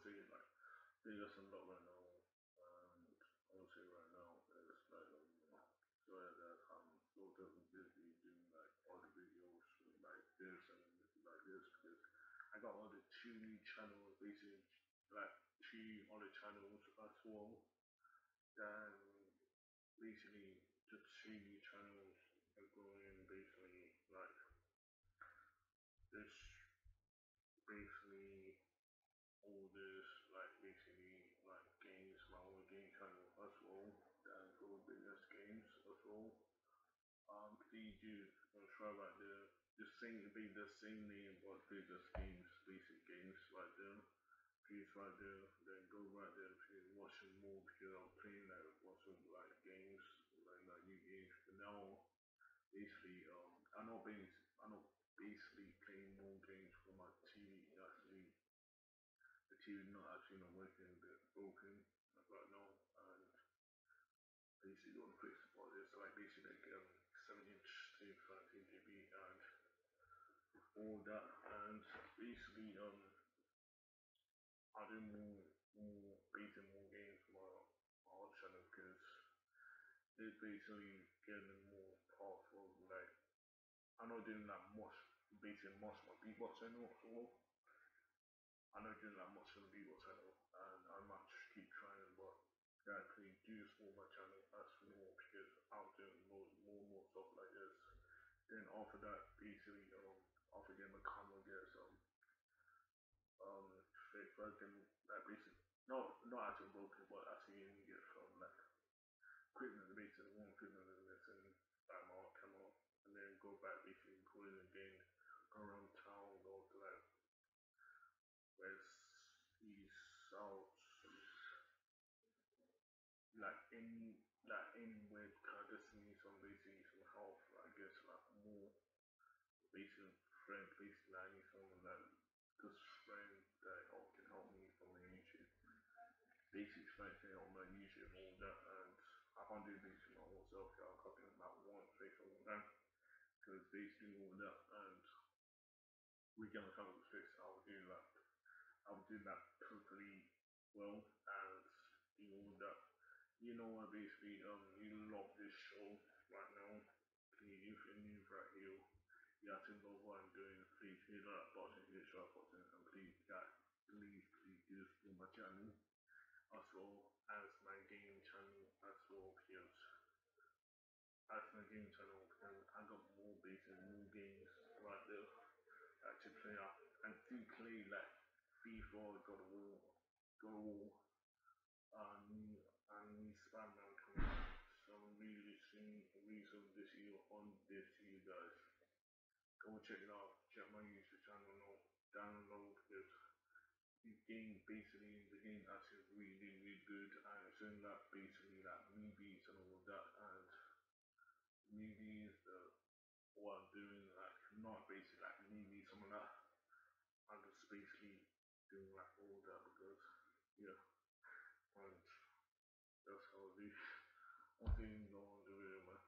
say like biggest unlock right now, and I would say right now is like so that I'm so busy doing like all the videos like this and like this because I got all the two channels basically like two other channels as well. Then basically the two channels are going basically like this basically all this like basically like games, my own game channel as well, and go business games as well. Please do try right there. The same be the same name but business games, basic games right there. Please right there, then go right there please watch some more because I'm playing like watching like games, like new games. But now basically I know basically playing more games for my TV actually the TV not actually not working a bit broken right now and basically on quick support is like basically like 7-inch to 13 GB and all that and basically I do more beating more games for my own channel because it's basically getting more powerful like I'm not doing that much beating much my beatbox channel at all. I'm not doing that much on the Beagle channel, and I might just keep trying, but yeah, please do support my channel as more because I'm doing more stuff like this. Then after that, basically, after getting my camera, get some fake broken, like basically, not actually broken, but actually you get from like equipment, basically one equipment and this and like my camera, and then go back basically recording again, go around town, go to like west, east, south, like anywhere kind of just need some basically some help. I guess like more basic friend, basically I need someone that just friend that can help me from the YouTube. Basic friend can help my YouTube and all that and I can't do basically my own self, I'll copy about one face all that because basically all that and we get on top of the fix I'll do that totally well and do all that. You know what basically you love this show right now. Please if you're new right here, you have to know what I'm doing. Please hit that button, hit the share button and please guys please do this for my channel as well as my game channel as well because as my game channel because I got more basic more games right there to play out and to play like FIFA, God of War, and Spider-Man coming out. So I'm really seeing reason this year on this to you guys. Go check it out. Check my YouTube channel out. Download it. The game actually really good and it's in that basically like movies and all of that and movies what I'm doing like not basically like movies some of that I'm just basically doing like all that because yeah and that's how it is. One thing no one do it man.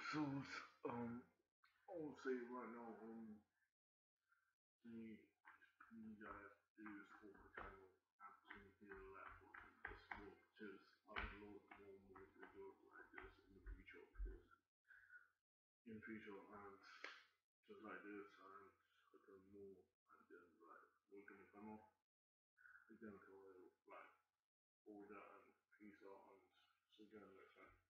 So I would say right now, me, me guys do this all the time. Actually, feel like this will just upload more videos like this in the future because in the future and just like this and certain more and then like we're gonna come up again to like all that and peace out and see you again next time.